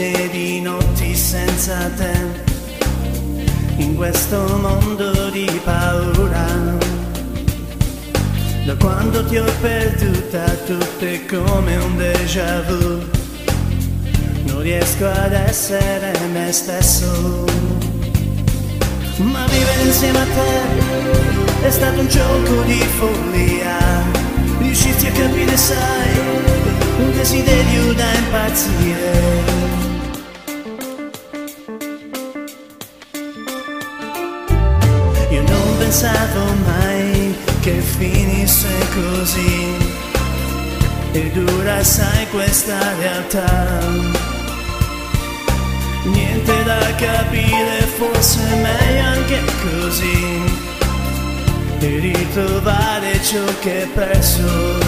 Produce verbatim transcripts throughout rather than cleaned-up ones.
decine di notti senza te, in questo mondo di paura. Da quando ti ho perduta tutto è come un déjà vu, non riesco ad essere me stesso. Ma vivere insieme a te è stato un gioco di follia, riuscirti a capire sai, un desiderio da impazzire. Io non pensavo mai che finisse così, è dura sai questa realtà. Niente da capire, forse è meglio anche così, e ritrovare ciò che è perso.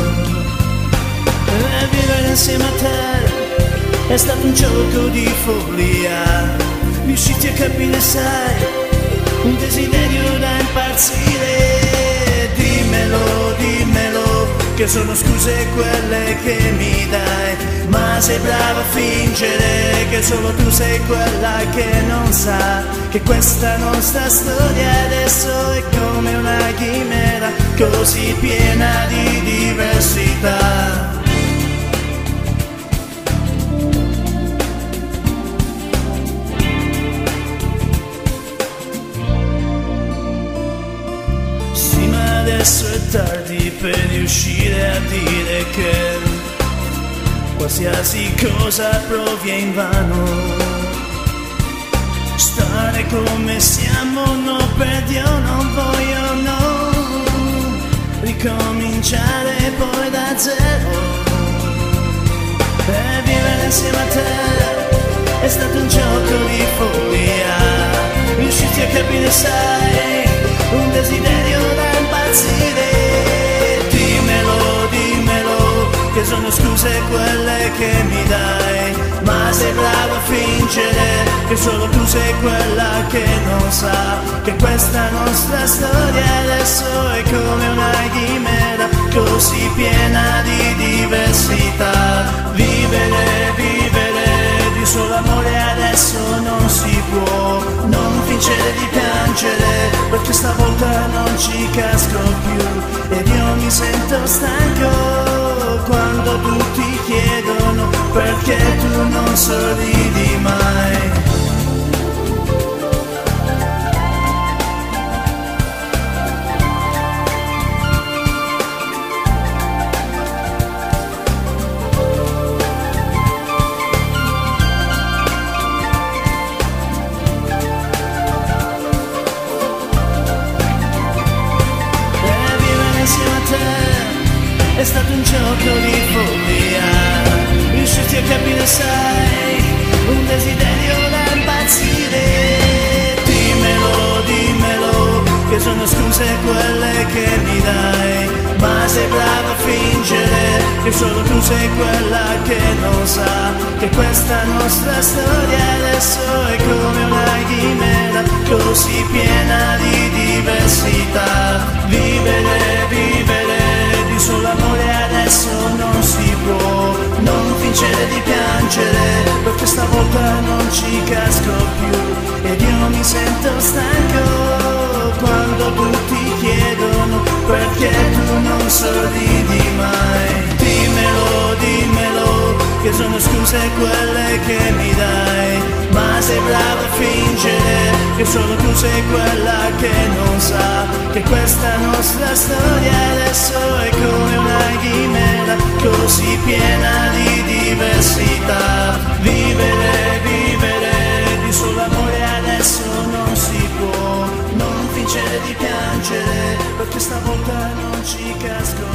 E vivere insieme a te è stato un gioco di follia, riuscirti a capire sai, un desiderio da impazzire. Dimmelo, dimmelo, che sono scuse quelle che mi dai, ma sei brava a fingere che solo tu sei quella che non sa che questa nostra storia adesso è come una chimera, così piena di diversità. Sì, ma adesso è tardi per riuscire a dire che qualsiasi cosa provi è invano. Stare come siamo, no, per Dio non voglio, no, ricominciare poi da zero. E vivere insieme a te è stato un gioco di follia, riuscirti a capire sai, un desiderio da impazzire. Dimmelo, dimmelo, che sono scuse quelle che mi dai, ma sei brava a fingere che solo tu sei quella che non sa che questa nostra storia adesso è come una chimera, così piena di diversità. Vivere, vivere di solo amore adesso non si può, non fingere di piangere, perché stavolta non ci casco più ed io mi sento stanco quando tutti chiedono perché tu non sorridi mai. È stato un gioco di follia, riuscirti a capire sai, un desiderio da impazzire. Dimmelo, dimmelo, che sono scuse quelle che mi dai, ma sei brava a fingere che solo tu sei quella che non sa che questa nostra storia adesso è come una chimera, così piena di diversità. Vivere, vivere di solo amore adesso non si può, non fingere di piangere, perché stavolta non ci casco più ed io mi sento stanco quando tutti chiedono perché tu non sorridi mai. Dimmelo, dimmelo, che sono scuse quelle che mi dai, ma sei brava a fingere che solo tu sei quella che non sa che questa nostra storia adesso è come una chimera, così piena di diversità. Vivere, vivere di solo amore adesso non si può, non fingere di piangere, perché stavolta non ci casco